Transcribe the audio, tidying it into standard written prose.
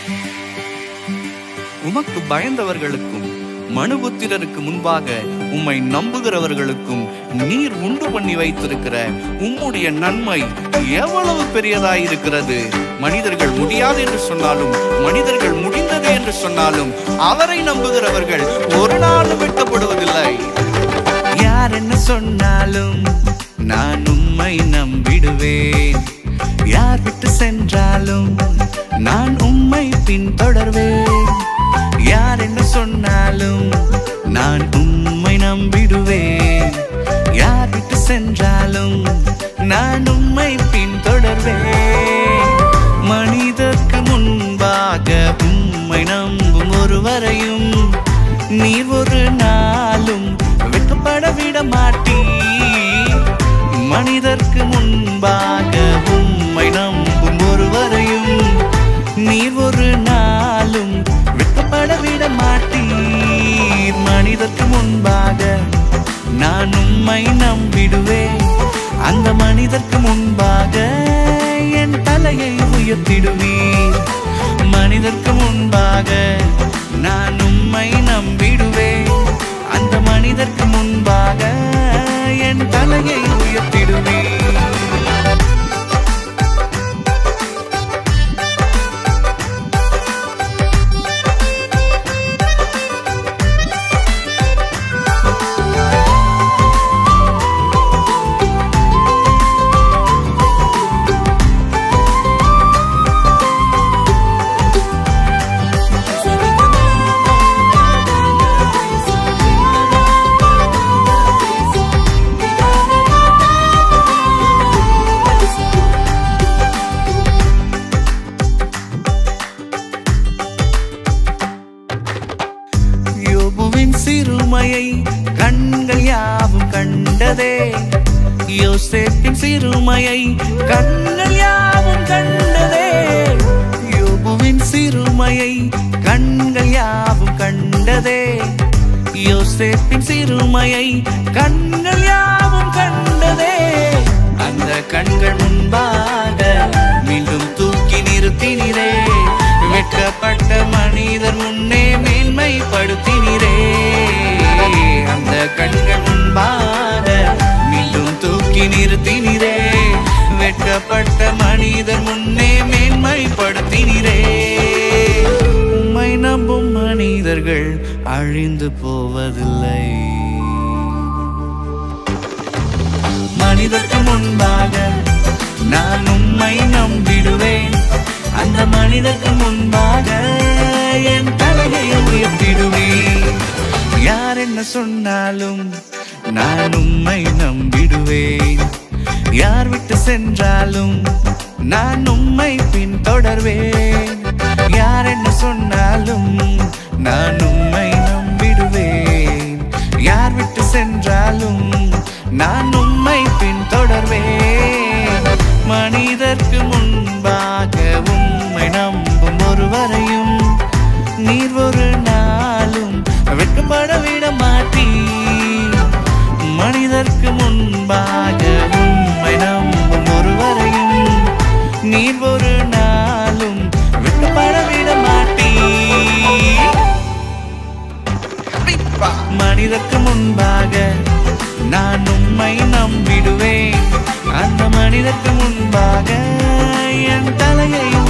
உமக்கு பயந்தவர்களுக்கும் மனுபுத்திரருக்கு முன்பாக உம்மை நம்புகிறவர்களுக்கும் நீர் உண்டு பண்ணி வைத்திருக்கிற உம்முடைய நன்மை எவ்வளவு பெரியதாயிருக்கிறது. மனிதர்கள் முடியாது என்று சொன்னாலும், மனிதர்கள் முடிந்தது என்று சொன்னாலும், அவரை நம்புகிறவர்கள் ஒரு நாளும் வெட்கப்படுவதில்லை. யார் என்ன சொன்னாலும் நான் உம்மை நம்பிடுவேன். யார் விட்டு சென்றாலும் நான் உம்மை பின்தொடர்வேன். யார் என்ன சொன்னாலும் நான் உம்மை நம்பிடுவேன். யார் விட்டு சென்றாலும் நான் உம்மை பின்தொடர்வேன். மனிதர்க்கு முன்பாக உம்மை நம்பும் ஒருவரையும் நீர் ஒரு நாளும் வெட்கப்பட விட மாட்டீர். மனிதர்க்கு முன்பாக உம்மை நம்பும் ஒருவரையும் நீர் ஒரு நாளும் வெட்கப்பட விட மாட்டீர். மனிதர்க்கு முன்பாக நான் உம்மை நம்பிடுவேன். அந்த மனிதர்க்கு முன்பாக என் தலையை உயர்த்திடுவீர். மனிதர்க்கு முன்பாக நான் உம்மை நம்பிடுவேன். அந்த மனிதர்க்கு முன்பாக என் தலையை உயர்த்திடுவீர். சிறுமையை கண்கள் யாவும் கண்டதே. யோசேப்பின் சிறுமையை கண்கள் யாவும் கண்டதே. யோபுவின் சிறுமையை கண்கள் யாவும் கண்டதே. யோசேப்பின் சிறுமையை கண்கள் யாவும் கண்டதே. அந்த கண்கள் முன்பாக மீண்டும் தூக்கி நிறுத்தினரே. வெட்கப்பட்ட மனிதர் முன்னே மேன்மைப்படுத்தினரே. அந்த கண்கள் முன்பாக மீண்டும் தூக்கி நிறுத்தினரே. வெட்கப்பட்ட மனிதர் முன்னே மேன்மைப்படுத்தினரே. உம்மை நம்பும் மனிதர்கள் அழிந்து போவதில்லை. மனிதருக்கு முன்பாக நான் உம்மை நம்பிடுவேன். அந்த மனிதருக்கு முன்பாக என் தலையை உயர்த்திடுவேன். யார் என்ன சொன்னாலும் நான் உம்மை நம்பிடுவேன். யார் விட்டு சென்றாலும் நான் உம்மை பின்தொடர்வேன். யார் என்ன சொன்னாலும் நான் உம்மை நம்பிடுவேன். யார் விட்டு சென்றாலும் நான் உம்மை பின்தொடர்வேன். மனிதர்க்கு முன்பாக உம்மை நம்பும் ஒருவரையும் நீர் ஒரு நாளும் வெட்கப்பட விட மாட்டீர். மனிதர்க்கு முன்பாக உம்மை நம்பும் ஒருவரையும் நீர் ஒரு நாளும் வெட்கப்பட விட மாட்டீர். மனிதர்க்கு முன்பாக நான் உம்மை நம்பிடுவேன். அந்த மனிதர்க்கு முன்பாக என் தலையை